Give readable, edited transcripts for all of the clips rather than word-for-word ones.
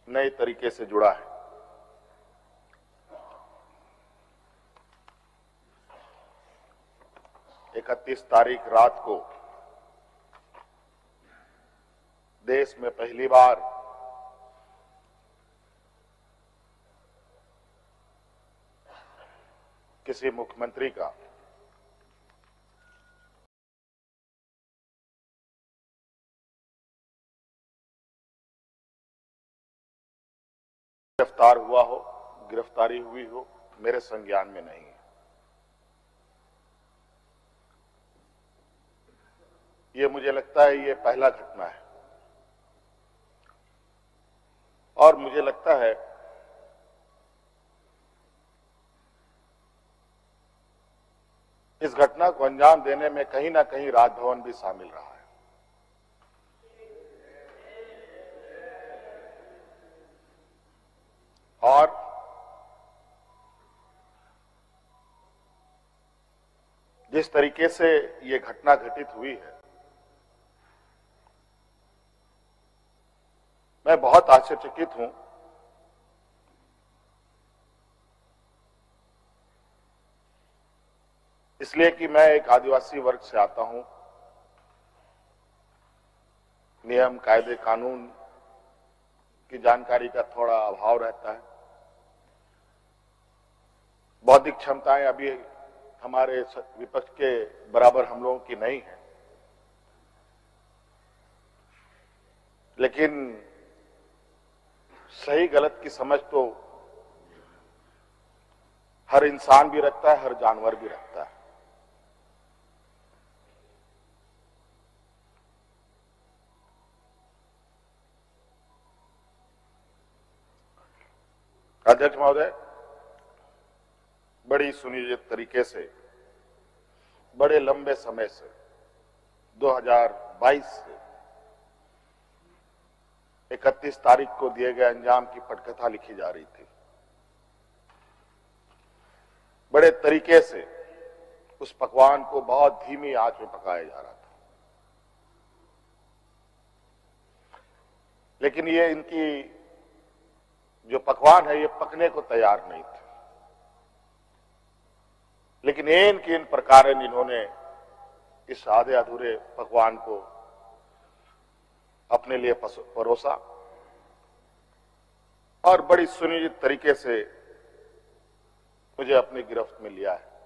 नए तरीके से जुड़ा है। इकतीस तारीख रात को देश में पहली बार किसी मुख्यमंत्री का गिरफ्तार हुआ हो, गिरफ्तारी हुई हो, मेरे संज्ञान में नहीं है। ये मुझे लगता है ये पहला घटना है और मुझे लगता है इस घटना को अंजाम देने में कहीं ना कहीं राजभवन भी शामिल रहा है। और जिस तरीके से ये घटना घटित हुई है, मैं बहुत आश्चर्यचकित हूं। इसलिए कि मैं एक आदिवासी वर्ग से आता हूं। नियम, कायदे, कानून की जानकारी का थोड़ा अभाव रहता है। बौद्धिक क्षमताएं अभी हमारे विपक्ष के बराबर हम लोगों की नहीं है, लेकिन सही गलत की समझ तो हर इंसान भी रखता है, हर जानवर भी रखता है। अध्यक्ष महोदय, बड़ी सुनियोजित तरीके से, बड़े लंबे समय से 2022 से 31 तारीख को दिए गए अंजाम की पटकथा लिखी जा रही थी। बड़े तरीके से उस पकवान को बहुत धीमी आंच में पकाया जा रहा था, लेकिन ये इनकी जो पकवान है ये पकने को तैयार नहीं थे। लेकिन इन किन प्रकार इन्होंने इस आधे अधूरे पकवान को अपने लिए परोसा और बड़ी सुनियोजित तरीके से मुझे अपनी गिरफ्त में लिया है।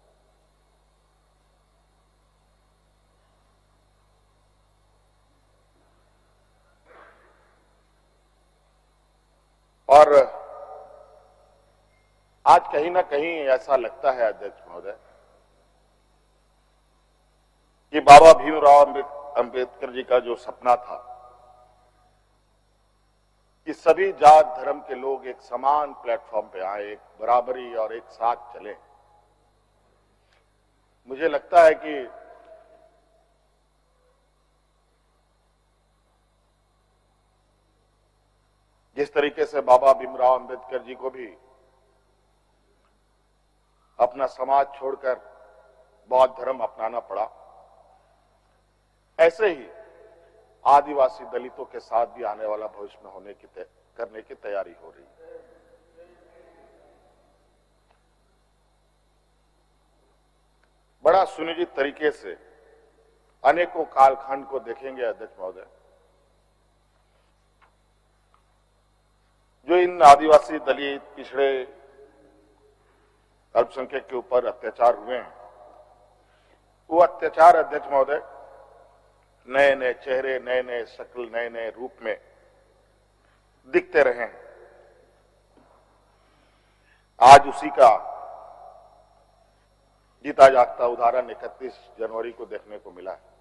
और आज कहीं ना कहीं ऐसा लगता है अध्यक्ष महोदय कि बाबा भीमराव अंबेडकर जी का जो सपना था कि सभी जात धर्म के लोग एक समान प्लेटफॉर्म पे आए, एक बराबरी और एक साथ चले, मुझे लगता है कि जिस तरीके से बाबा भीमराव अंबेडकर जी को भी अपना समाज छोड़कर बौद्ध धर्म अपनाना पड़ा, ऐसे ही आदिवासी दलितों के साथ भी आने वाला भविष्य में करने की तैयारी हो रही है। बड़ा सुनियोजित तरीके से अनेकों कालखंड को देखेंगे अध्यक्ष महोदय, जो इन आदिवासी दलित पिछड़े अल्पसंख्यक के ऊपर अत्याचार हुए हैं, वो अत्याचार अध्यक्ष महोदय नए नए चेहरे, नए नए शक्ल, नए नए रूप में दिखते रहे हैं। आज उसी का जीता जागता उदाहरण 31 जनवरी को देखने को मिला है।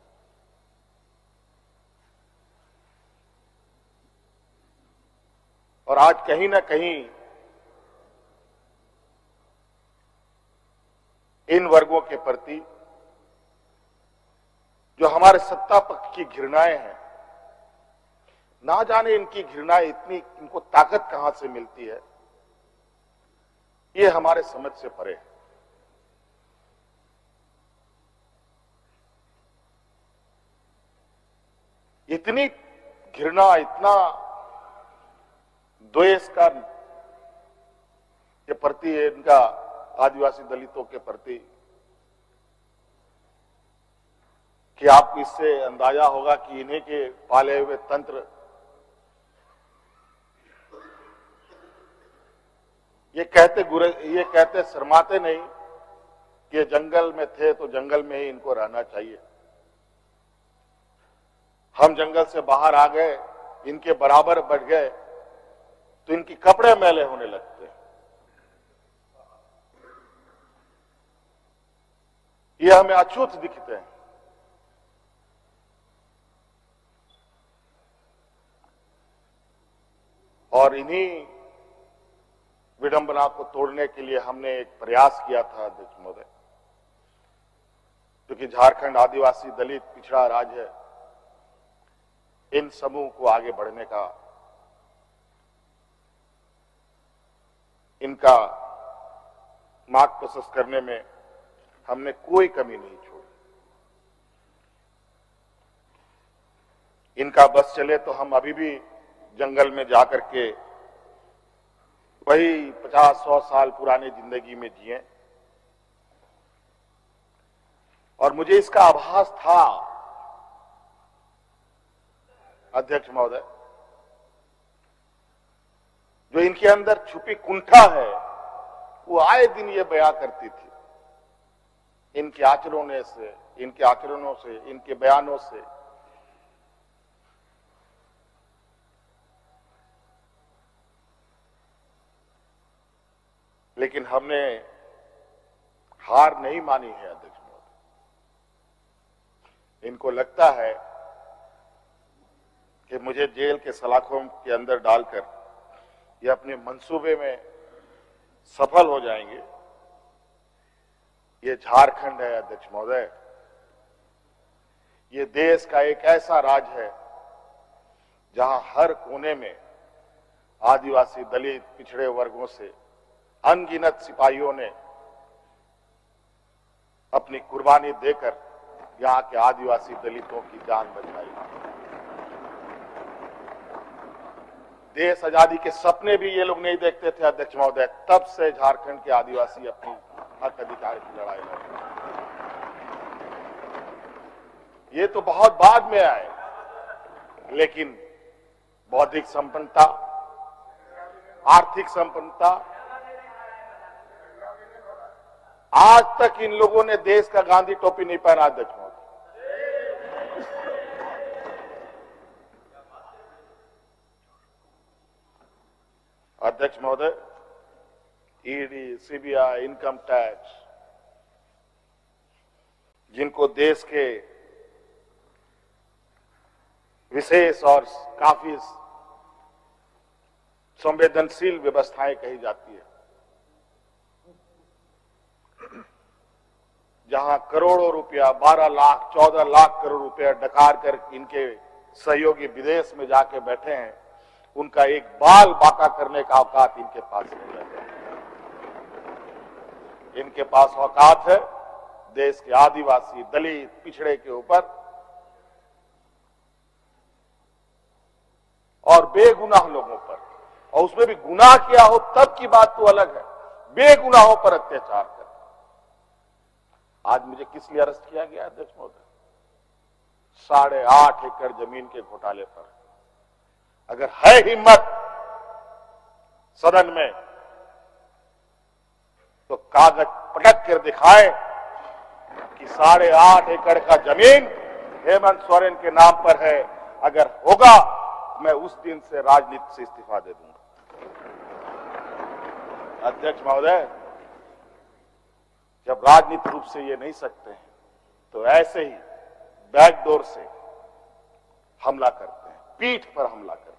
और आज कहीं ना कहीं इन वर्गों के प्रति जो हमारे सत्ता पक्ष की घृणाएं हैं, ना जाने इनकी घृणाएं इनको ताकत कहां से मिलती है, ये हमारे समझ से परे है। इतनी घृणा, इतना द्वेष का के प्रति, इनका आदिवासी दलितों के प्रति, कि आपको इससे अंदाजा होगा कि इन्हीं के पाले हुए तंत्र ये कहते शर्माते नहीं कि जंगल में थे तो जंगल में ही इनको रहना चाहिए। हम जंगल से बाहर आ गए, इनके बराबर बढ़ गए तो इनकी कपड़े मैले होने लगते हैं। ये हमें अछूत दिखते हैं। और इन्हीं विडंबना को तोड़ने के लिए हमने एक प्रयास किया था अध्यक्ष महोदय, क्योंकि झारखंड आदिवासी दलित पिछड़ा राज्य है, इन समूह को आगे बढ़ने का, इनका मार्ग प्रशस्त करने में हमने कोई कमी नहीं छोड़ी। इनका बस चले तो हम अभी भी जंगल में जाकर के वही 50-100 साल पुरानी जिंदगी में जिए। और मुझे इसका आभास था अध्यक्ष महोदय, जो इनके अंदर छुपी कुंठा है वो आए दिन ये बयां करती थी, इनके आचरणों से, इनके बयानों से। लेकिन हमने हार नहीं मानी है अध्यक्ष महोदय। इनको लगता है कि मुझे जेल के सलाखों के अंदर डालकर ये अपने मंसूबे में सफल हो जाएंगे। ये झारखंड है अध्यक्ष महोदय, ये देश का एक ऐसा राज्य है जहां हर कोने में आदिवासी दलित पिछड़े वर्गों से अनगिनत सिपाहियों ने अपनी कुर्बानी देकर यहां के आदिवासी दलितों की जान बचाई। देश आजादी के सपने भी ये लोग नहीं देखते थे अध्यक्ष महोदय, तब से झारखंड के आदिवासी अपनी हक अधिकार की लड़ाई लड़ रहे। ये तो बहुत बाद में आए, लेकिन बौद्धिक संपन्नता, आर्थिक संपन्नता, आज तक इन लोगों ने देश का गांधी टोपी नहीं पहना अध्यक्ष महोदय। अध्यक्ष महोदय, ईडी, सीबीआई, इनकम टैक्स, जिनको देश के विशेष और काफी संवेदनशील व्यवस्थाएं कही जाती है, जहां करोड़ों रुपया, 12 लाख 14 लाख करोड़ रुपया डकार कर इनके सहयोगी विदेश में जाके बैठे हैं, उनका एक बाल बाका करने का औकात इनके पास नहीं है। इनके पास औकात है देश के आदिवासी दलित पिछड़े के ऊपर, और बेगुनाह लोगों पर, और उसमें भी गुनाह किया हो तब की बात तो अलग है, बेगुनाहों पर अत्याचार कर। आज मुझे किस लिए अरेस्ट किया गया अध्यक्ष महोदय? 8.5 एकड़ जमीन के घोटाले पर। अगर है हिम्मत सदन में तो कागज पटक कर दिखाए कि 8.5 एकड़ का जमीन हेमंत सोरेन के नाम पर है। अगर होगा मैं उस दिन से राजनीति से इस्तीफा दे दूंगा। अध्यक्ष महोदय, जब राजनीतिक रूप से ये नहीं सकते हैं तो ऐसे ही बैकडोर से हमला करते हैं, पीठ पर हमला करते हैं।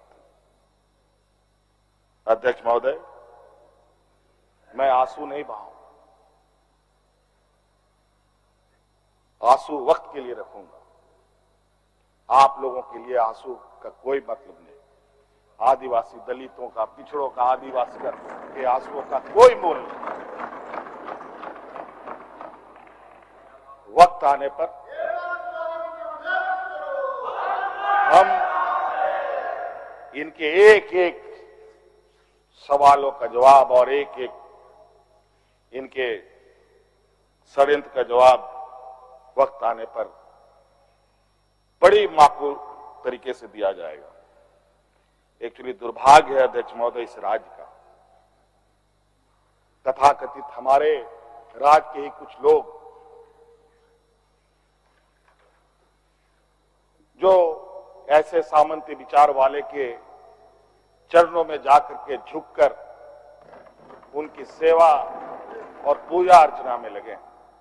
अध्यक्ष महोदय, मैं आंसू नहीं बहाऊं, आंसू वक्त के लिए रखूंगा। आप लोगों के लिए आंसू का कोई मतलब नहीं। आदिवासी दलितों का, पिछड़ों का, आदिवासी के आंसुओं का कोई मोल नहीं। वक्त आने पर हम इनके एक एक सवालों का जवाब और एक एक इनके षड्यंत्र का जवाब वक्त आने पर बड़ी माकूल तरीके से दिया जाएगा। एक्चुअली दुर्भाग्य है अध्यक्ष महोदय इस राज्य का, तथाकथित हमारे राज्य के ही कुछ लोग जो ऐसे सामंती विचार वाले के चरणों में जाकर के झुककर उनकी सेवा और पूजा अर्चना में लगे,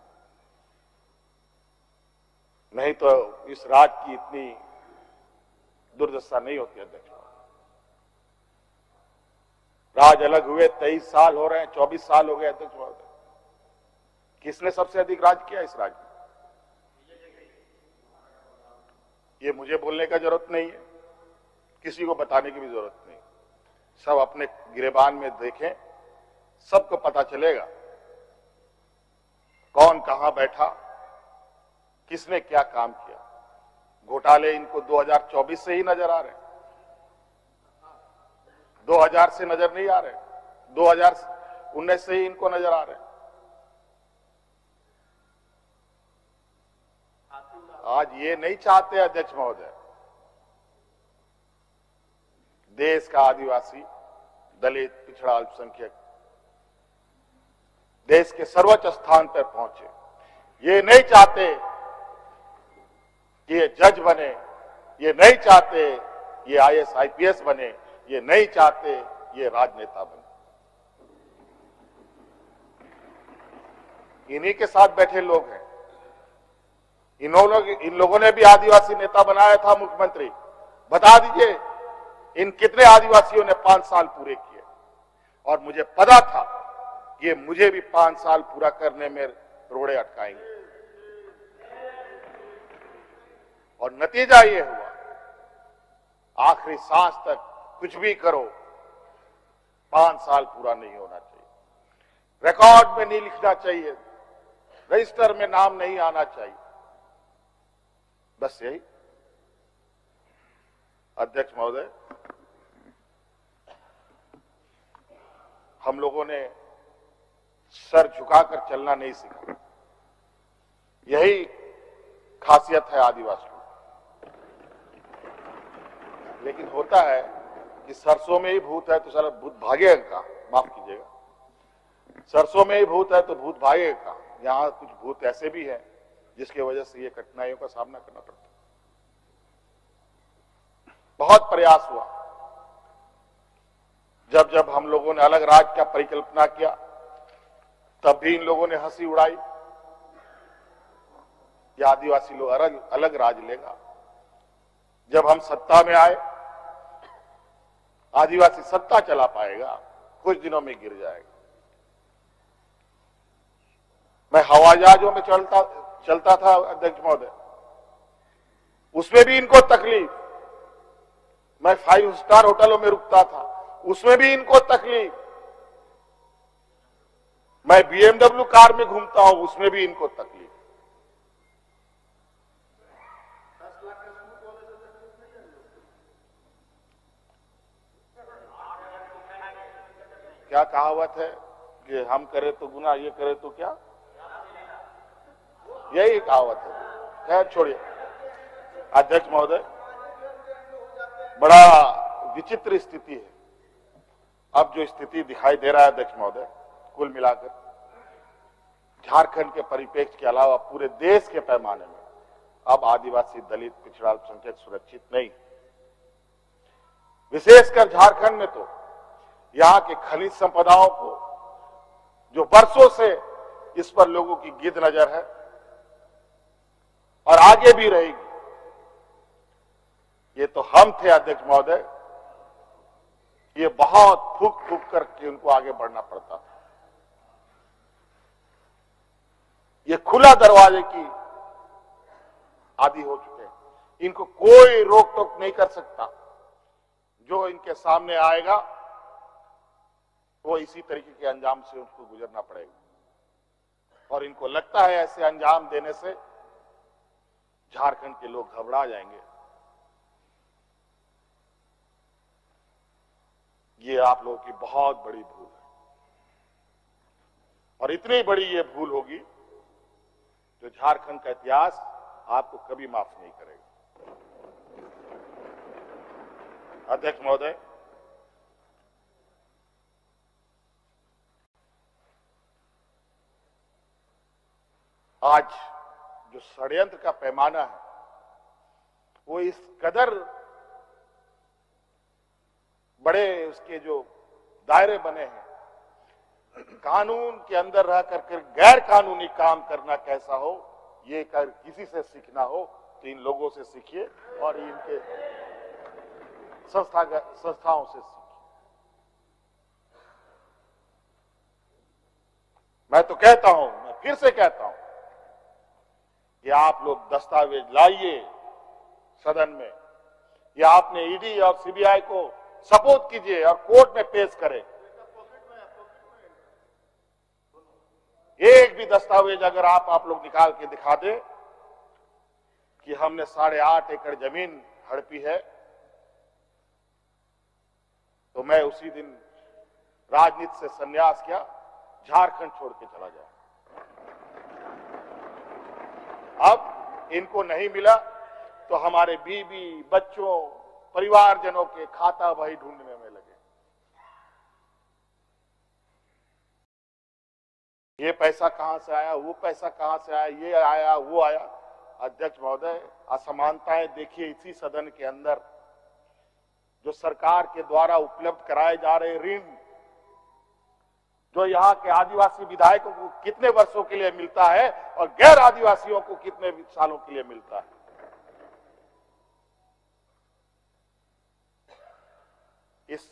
नहीं तो इस राज्य की इतनी दुर्दशा नहीं होती अध्यक्ष। राज अलग हुए 23 साल हो रहे हैं, 24 साल हो गए अध्यक्ष महोदय। किसने सबसे अधिक राज किया इस राज्य में? ये मुझे बोलने का जरूरत नहीं है, किसी को बताने की भी जरूरत नहीं। सब अपने गिरेबान में देखें, सबको पता चलेगा कौन कहां बैठा, किसने क्या काम किया। घोटाले इनको 2024 से ही नजर आ रहे हैं, 2000 से नजर नहीं आ रहे, 2019 से ही इनको नजर आ रहे हैं। आज ये नहीं चाहते अध्यक्ष महोदय, देश का आदिवासी, दलित, पिछड़ा, अल्पसंख्यक देश के सर्वोच्च स्थान पर पहुंचे। ये नहीं चाहते कि ये जज बने, ये नहीं चाहते ये आईएएस आईपीएस बने, ये नहीं चाहते ये राजनेता बने। इन्हीं के साथ बैठे लोग हैं। इन लोगों ने भी आदिवासी नेता बनाया था मुख्यमंत्री। बता दीजिए इन कितने आदिवासियों ने 5 साल पूरे किए। और मुझे पता था कि मुझे भी 5 साल पूरा करने में रोड़े अटकाएंगे, और नतीजा ये हुआ आखिरी सांस तक कुछ भी करो 5 साल पूरा नहीं होना चाहिए, रिकॉर्ड में नहीं लिखना चाहिए, रजिस्टर में नाम नहीं आना चाहिए। बस यही अध्यक्ष महोदय, हम लोगों ने सर झुकाकर चलना नहीं सीखा। यही खासियत है आदिवासियों। लेकिन होता है कि सरसों में ही भूत है तो साला भूत भागेगा का, माफ कीजिएगा, सरसों में ही भूत है तो भूत भागेगा का। यहां कुछ भूत ऐसे भी हैं जिसकी वजह से ये कठिनाइयों का सामना करना पड़ता है। बहुत प्रयास हुआ, जब जब हम लोगों ने अलग राज्य का परिकल्पना किया तब भी इन लोगों ने हंसी उड़ाई कि आदिवासी लोग अलग राज्य लेगा। जब हम सत्ता में आए, आदिवासी सत्ता चला पाएगा, कुछ दिनों में गिर जाएगा। मैं हवाई जहाजों में चलता था अध्यक्ष महोदय, उसमें भी इनको तकलीफ। मैं 5 स्टार होटलों में रुकता था, उसमें भी इनको तकलीफ। मैं BMW कार में घूमता हूं, उसमें भी इनको तकलीफ। क्या कहावत है कि हम करें तो गुनाह, ये करे तो क्या, यही कहावत है। खैर छोड़िए अध्यक्ष महोदय, बड़ा विचित्र स्थिति है। अब जो स्थिति दिखाई दे रहा है अध्यक्ष महोदय, कुल मिलाकर झारखंड के परिप्रेक्ष्य के अलावा पूरे देश के पैमाने में अब आदिवासी, दलित, पिछड़ा, अल्पसंख्यक सुरक्षित नहीं। विशेषकर झारखंड में तो यहां के खनिज संपदाओं को, जो वर्षों से इस पर लोगों की गिद्ध नजर है और आगे भी रहेगी। ये तो हम थे अध्यक्ष महोदय, ये बहुत फूक फूक करके उनको आगे बढ़ना पड़ता था। ये खुला दरवाजे की आदी हो चुके हैं, इनको कोई रोक टोक नहीं कर सकता। जो इनके सामने आएगा वो इसी तरीके के अंजाम से उनको गुजरना पड़ेगा। और इनको लगता है ऐसे अंजाम देने से झारखंड के लोग घबरा जाएंगे। ये आप लोगों की बहुत बड़ी भूल है, और इतनी बड़ी ये भूल होगी जो झारखंड का इतिहास आपको कभी माफ नहीं करेगा। अध्यक्ष महोदय, आज जो षड्यंत्र का पैमाना है वो इस कदर बड़े उसके जो दायरे बने हैं, कानून के अंदर रह करके गैर कानूनी काम करना कैसा हो, ये कर किसी से सीखना हो तो इन लोगों से सीखिए और इनके संस्थाओं से सीखिए। मैं तो कहता हूं, मैं फिर से कहता हूं कि आप लोग दस्तावेज लाइए सदन में, या आपने ईडी और सीबीआई को सपोर्ट कीजिए और कोर्ट में पेश करें। एक भी दस्तावेज अगर आप लोग निकाल के दिखा दे कि हमने 8.5 एकड़ जमीन हड़पी है, तो मैं उसी दिन राजनीति से संन्यास किया, झारखंड छोड़ के चला जाए। अब इनको नहीं मिला तो हमारे बीवी, बच्चों, परिवारजनों के खाता बही ढूंढने में लगे। ये पैसा कहां से आया, वो पैसा कहां से आया, ये आया, वो आया। अध्यक्ष महोदय, असमानताएं देखिए इसी सदन के अंदर। जो सरकार के द्वारा उपलब्ध कराए जा रहे ऋण, जो यहाँ के आदिवासी विधायकों को कितने वर्षों के लिए मिलता है और गैर आदिवासियों को कितने सालों के लिए मिलता है। इस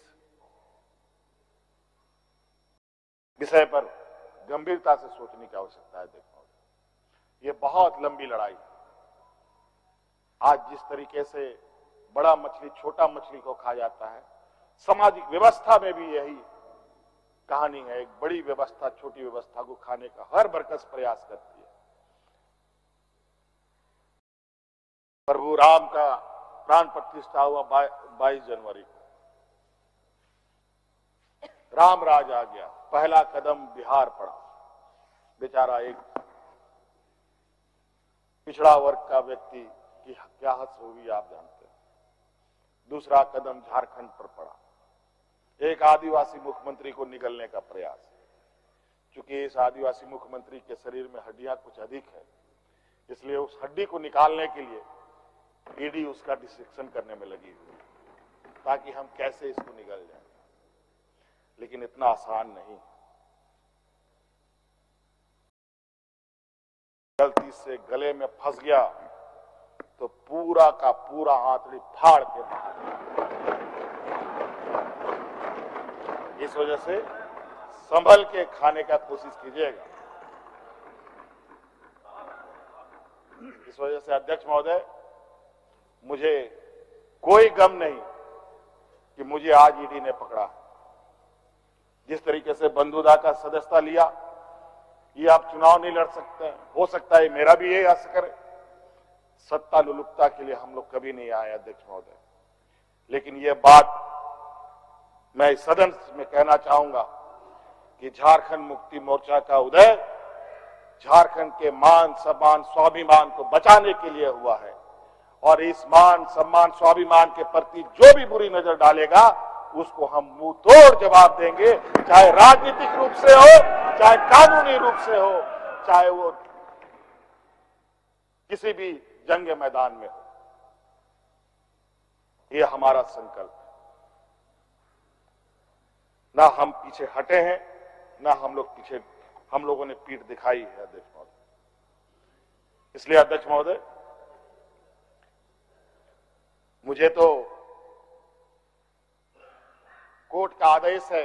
विषय पर गंभीरता से सोचने की आवश्यकता है। देखो, ये बहुत लंबी लड़ाई है। आज जिस तरीके से बड़ा मछली छोटा मछली को खा जाता है, सामाजिक व्यवस्था में भी यही कहानी है। एक बड़ी व्यवस्था छोटी व्यवस्था को खाने का हर बरकस प्रयास करती है। प्रभु राम का प्राण प्रतिष्ठा हुआ 22 जनवरी को। राम राज आ गया, पहला कदम बिहार पड़ा। बेचारा एक पिछड़ा वर्ग का व्यक्ति की क्या हद होगी आप जानते हैं। दूसरा कदम झारखंड पर पड़ा, एक आदिवासी मुख्यमंत्री को निगलने का प्रयास। क्योंकि इस आदिवासी मुख्यमंत्री के शरीर में हड्डियां कुछ अधिक है, इसलिए उस हड्डी को निकालने के लिए ईडी उसका डिसेक्शन करने में लगी हुई, ताकि हम कैसे इसको निगल जाए। लेकिन इतना आसान नहीं। गलती से गले में फंस गया तो पूरा का पूरा आंतड़ी फाड़ के बाहर। इस वजह से संभल के खाने का कोशिश कीजिएगा। इस वजह से अध्यक्ष महोदय, मुझे कोई गम नहीं कि मुझे आज ईडी ने पकड़ा। जिस तरीके से बंधुदा का सदस्यता लिया, ये आप चुनाव नहीं लड़ सकते हैं। हो सकता है मेरा भी यही आशा करे। सत्ता लुलुपता के लिए हम लोग कभी नहीं आए अध्यक्ष महोदय। लेकिन ये बात मैं इस सदन में कहना चाहूंगा कि झारखंड मुक्ति मोर्चा का उदय झारखंड के मान सम्मान स्वाभिमान को बचाने के लिए हुआ है। और इस मान सम्मान स्वाभिमान के प्रति जो भी बुरी नजर डालेगा उसको हम मुंह तोड़ जवाब देंगे, चाहे राजनीतिक रूप से हो, चाहे कानूनी रूप से हो, चाहे वो किसी भी जंग मैदान में हो। ये हमारा संकल्प है। ना हम पीछे हटे हैं, ना हम लोगों ने पीठ दिखाई है अध्यक्ष महोदय। इसलिए अध्यक्ष महोदय, मुझे तो कोर्ट का आदेश है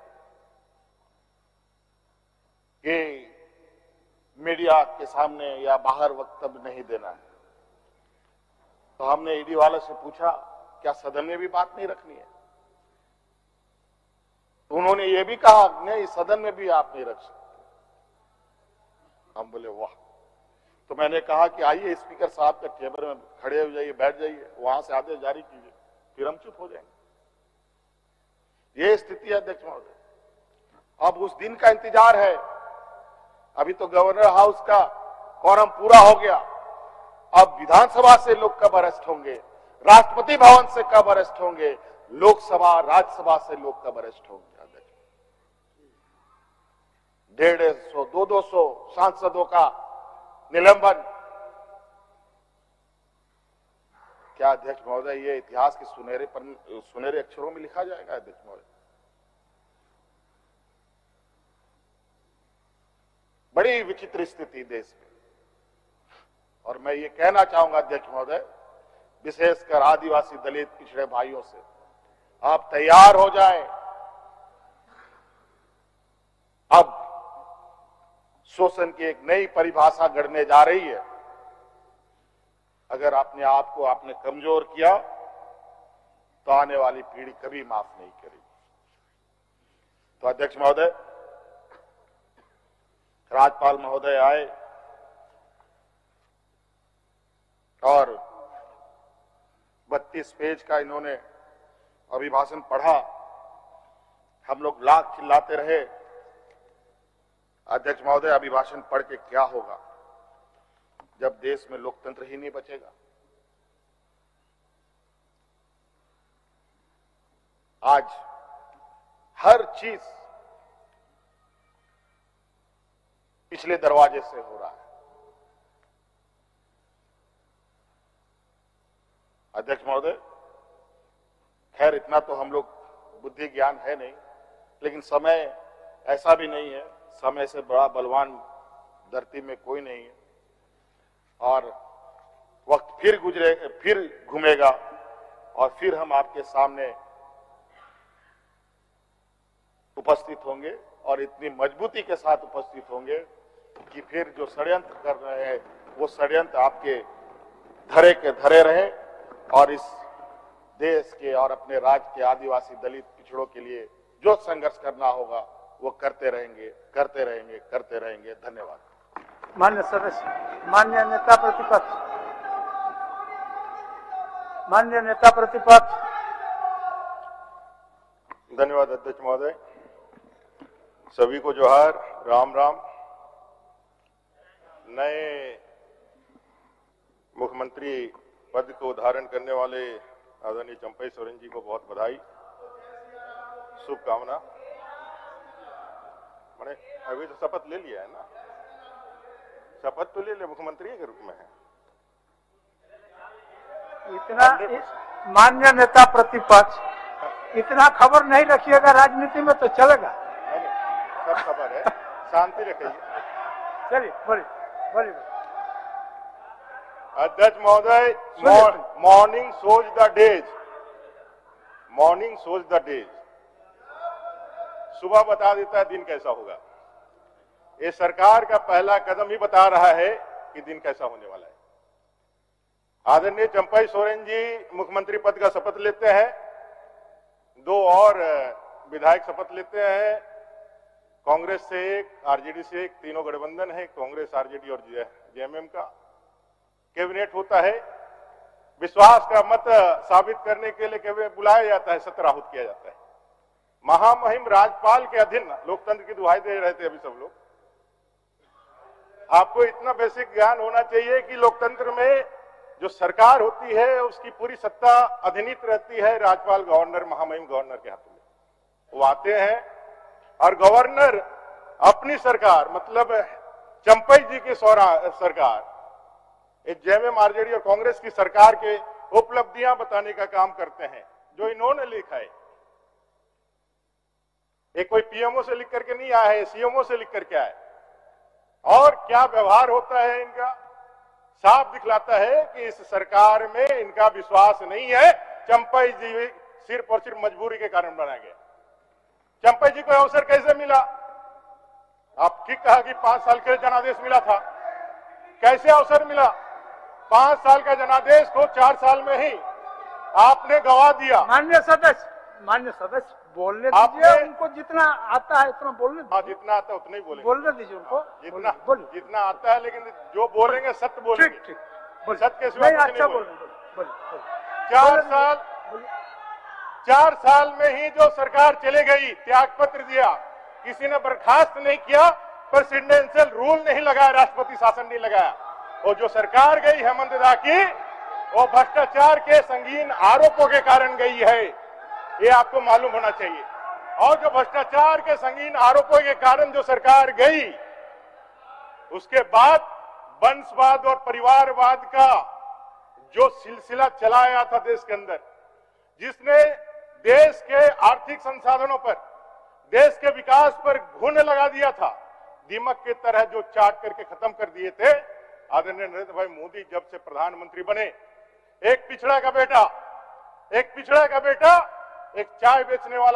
कि मीडिया के सामने या बाहर वक्तव्य नहीं देना है। तो हमने ईडी वाले से पूछा, क्या सदन में भी बात नहीं रखनी है? तो उन्होंने ये भी कहा, नहीं सदन में भी आप नहीं रख सकते। हम बोले वाह। तो मैंने कहा कि आइए स्पीकर साहब के टेबल में खड़े हो जाइए, बैठ जाइए, वहां से आदेश जारी कीजिए, फिर हम चुप हो जाएंगे। ये स्थिति है अध्यक्ष महोदय। अब उस दिन का इंतजार है। अभी तो गवर्नर हाउस का कोरम पूरा हो गया। अब विधानसभा से लोग कब अरेस्ट होंगे, राष्ट्रपति भवन से कब अरेस्ट होंगे, लोकसभा राज्यसभा से लोग कब अरेस्ट होंगे। 150, 200 सांसदों का निलंबन। क्या अध्यक्ष महोदय ये इतिहास के सुनहरे अक्षरों में लिखा जाएगा अध्यक्ष महोदय? बड़ी विचित्र स्थिति देश में। और मैं ये कहना चाहूंगा अध्यक्ष महोदय, विशेषकर आदिवासी दलित पिछड़े भाइयों से, आप तैयार हो जाएं। अब शोषण की एक नई परिभाषा गढ़ने जा रही है। अगर अपने आप को आपने कमजोर किया तो आने वाली पीढ़ी कभी माफ नहीं करेगी। तो अध्यक्ष महोदय, राज्यपाल महोदय आए और 32 पेज का इन्होंने अभिभाषण पढ़ा। हम लोग लाख चिल्लाते रहे। अध्यक्ष महोदय, अभिभाषण पढ़ के क्या होगा जब देश में लोकतंत्र ही नहीं बचेगा। आज हर चीज पिछले दरवाजे से हो रहा है। अध्यक्ष महोदय, खैर इतना तो हम लोग बुद्धि ज्ञान है नहीं, लेकिन समय ऐसा भी नहीं है, समय से बड़ा बलवान धरती में कोई नहीं है। और वक्त फिर घूमेगा और फिर हम आपके सामने उपस्थित होंगे और इतनी मजबूती के साथ उपस्थित होंगे कि फिर जो षड्यंत्र कर रहे हैं वो षड्यंत्र आपके धरे के धरे रहे और इस देश के और अपने राज्य के आदिवासी दलित पिछड़ों के लिए जो संघर्ष करना होगा वो करते रहेंगे, करते रहेंगे, करते रहेंगे। धन्यवाद। मान्य सदस्य, मान्य नेता प्रतिपक्ष, मान्य नेता प्रतिपक्ष। धन्यवाद अध्यक्ष महोदय। सभी को जोहार, राम राम। नए मुख्यमंत्री पद को धारण करने वाले आदरणीय चंपई सोरेन जी को बहुत बधाई, शुभकामना। मैंने अभी तो शपथ ले लिया है ना, शपथ तो ले ले, मुख्यमंत्री के रूप में है। इतना मान्य नेता प्रतिपक्ष, इतना खबर नहीं रखिएगा राजनीति में तो चलेगा। सब खबर है, शांति रखिए। चलिए बोलिए बोलिए। अध्यक्ष महोदय, morning shows the days, morning shows the days. सुबह बता देता है दिन कैसा होगा। ये सरकार का पहला कदम ही बता रहा है कि दिन कैसा होने वाला है। आदरणीय चंपई सोरेन जी मुख्यमंत्री पद का शपथ लेते हैं, 2 और विधायक शपथ लेते हैं, कांग्रेस से 1, आरजेडी से 1, तीनों गठबंधन है, कांग्रेस, आरजेडी और जेएमएम का। कैबिनेट होता है, विश्वास का मत साबित करने के लिए कैबिनेट बुलाया जाता है, सत्राहुत किया जाता है। महामहिम राज्यपाल के अधीन लोकतंत्र की दुहाई दे रहे थे अभी सब लोग। आपको इतना बेसिक ज्ञान होना चाहिए कि लोकतंत्र में जो सरकार होती है उसकी पूरी सत्ता अधिनीत रहती है राज्यपाल, गवर्नर, महामहिम गवर्नर के हाथों में। वो आते हैं और गवर्नर अपनी सरकार, मतलब चंपई जी की सरकार, जेएमएम, आरजेडी और कांग्रेस की सरकार के उपलब्धियां बताने का काम करते हैं जो इन्होंने लिखा है। ये कोई पीएमओ से लिख करके नहीं आया है, सीएमओ से लिख करके आया है। और क्या व्यवहार होता है इनका, साफ दिखलाता है कि इस सरकार में इनका विश्वास नहीं है। चंपई जी सिर्फ और सिर्फ मजबूरी के कारण बनाया गया। चंपई जी को अवसर कैसे मिला? आप ठीक कहा कि 5 साल के लिए जनादेश मिला था। कैसे अवसर मिला? 5 साल का जनादेश को 4 साल में ही आपने गवा दिया। मान्य सदस्य बोलने दीजिए, उनको जितना आता है उतना बोलने दीजिए। हाँ, जितना आता है उतना ही बोलेंगे। बोलने दीजिए उनको, जितना आता है, लेकिन जो बोलेंगे सत्य बोलेंगे। ठीक। सत्य के सिवा अच्छा बोलेंगे। 4 साल 4 साल में ही जो सरकार चले गई, त्यागपत्र दिया, किसी ने बर्खास्त नहीं किया, प्रेसिडेंशियल रूल नहीं लगाया, राष्ट्रपति शासन नहीं लगाया। और जो सरकार गई हेमंत दा की, वो भ्रष्टाचार के संगीन आरोपों के कारण गई है, ये आपको मालूम होना चाहिए। और जो भ्रष्टाचार के संगीन आरोपों के कारण जो सरकार गई, उसके बाद वंशवाद और परिवारवाद का जो सिलसिला चलाया था देश के अंदर, जिसने देश के आर्थिक संसाधनों पर, देश के विकास पर घुन लगा दिया था, दीमक की तरह जो चाट करके खत्म कर दिए थे। आदरणीय नरेंद्र भाई मोदी जब से प्रधानमंत्री बने, एक पिछड़ा का बेटा, एक चाय बेचने वाला